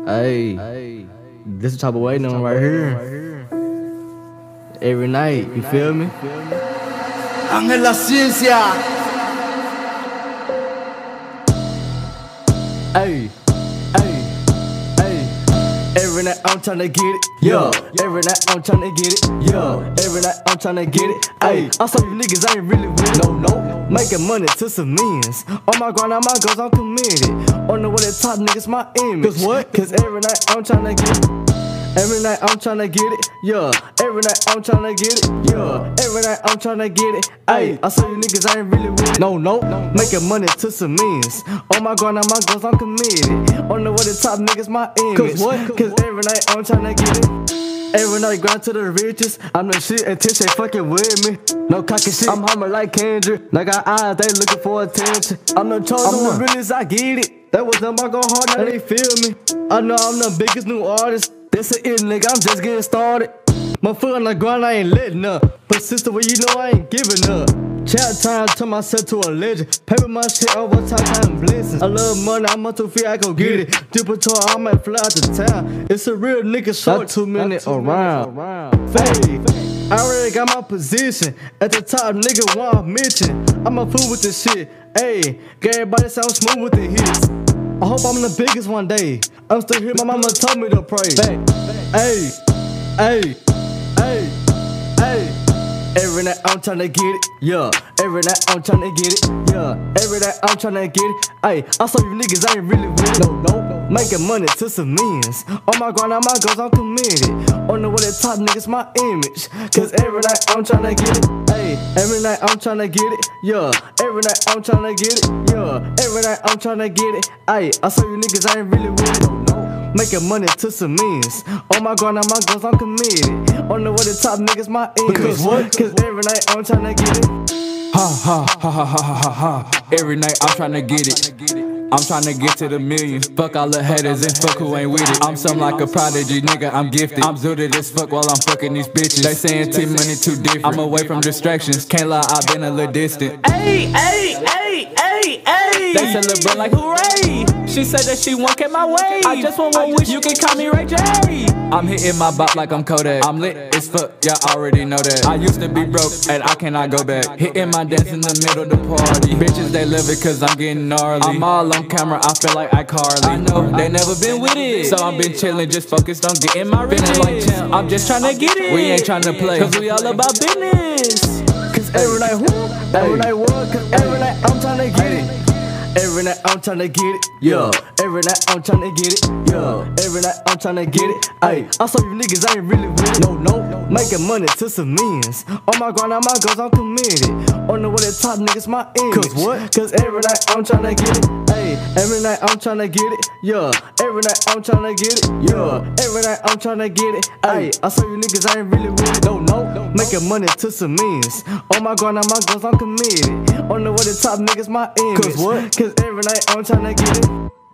Hey, this the type of waiting on right here. Every night, you feel me? Ángel La Ciencia. Hey. Every night I'm tryna get it, yeah. Every night I'm tryna get it, yeah. Every night I'm tryna get it, ayy. I saw you niggas ain't really with it, no. Making money to some millions. On my grind, on my goals, I'm committed. On the way to top niggas, my image. Cause what? Cause every night I'm tryna get it. Every night I'm tryna get it, yeah. Every night I'm tryna get it, yeah. Every night I'm tryna get it, ayy. I saw you niggas ain't really with it, no. Making money to some millions. On my grind, on my goals, I'm committed. On the way to top niggas, my image. Cause what? Cause every night I'm tryna get it. Every night grind to the riches. I'm the shit until they fucking with me. No cocky shit, I'm humble like Kendrick. I got eyes, they looking for attention. I'm the chosen one, realest, I get it. That was them, I go hard, now they feel me. I know I'm the biggest new artist. This a it, nigga, I'm just getting started. My foot on the ground, I ain't letting up. Persistent, well, you know I ain't giving up. Chat time, turn myself to a legend. Paper my shit over time blessings. I love money, I'm up to feel I go get it. Dipper tour, I might fly out to town. It's a real nigga short, not 2 minutes around. Fade. I already got my position. At the top, nigga, want I mention. I'm a fool with this shit. Ayy, got everybody sound smooth with the hits. I hope I'm the biggest one day. I'm still here, my mama told me to pray. Ayy. Every night I'm tryna get it, yeah. Every night I'm tryna get it, yeah. Every night I'm tryna get it, ayy. I saw you niggas ain't really with it, no. Making money to some millions. On my grind, on my goals, I'm committed. On the way to top niggas, my image. Cause every night I'm tryna get it, ayy. Every night I'm tryna get it, yeah. Every night I'm tryna get it, yeah. Every night I'm tryna get it, ayy. I saw you niggas ain't really with it, no. Making money to some millions. On my grind, on my goals, I'm committed. On the way to top niggas, my image. Cause what? Cause every night I'm tryna get it. Ha. Every night I'm tryna get it. I'm tryna get to the millions. Fuck all the haters and fuck who ain't with it. I'm something like a prodigy, nigga, I'm gifted. I'm zooted as fuck while I'm fucking these bitches. They saying T-Money too different. I'm away from distractions. Can't lie, I've been a little distant. Ay. They celebrate like hooray. She said that she won't get my way. I just want one wish, you can call me Ray J. I'm hitting my bop like I'm Kodak. I'm lit as fuck, y'all already know that. I used to be broke, and I cannot go back. Hitting my dance in the middle of the party. Bitches, they love it cause I'm getting gnarly. I'm all on camera, I feel like iCarly. I know, they never been with it. So I've been chillin', just focused on getting my riches. Like champ, I'm just tryna get it. We ain't tryna play, cause we all about business. Cause every night every night what? Cause every night I'm tryna get it. Every night I'm tryna get it, yeah. Every night I'm tryna get it, yeah. Every night I'm tryna get it, ayy. I saw you niggas ain't really with it, no. Making money to some millions. On my grind, on my goals, I'm committed. On the way to top niggas, my image. Cause what? Cause every night I'm tryna get it, ayy. Every night I'm tryna get it, yeah. Every night I'm tryna get it, yeah. Every night I'm tryna get it, ayy. I saw you niggas ain't really with it, no. Making money to some millions. On my grind, on my goals, I'm committed. On the way to top niggas, my image. Cause what? Cause every night I'm tryna get it.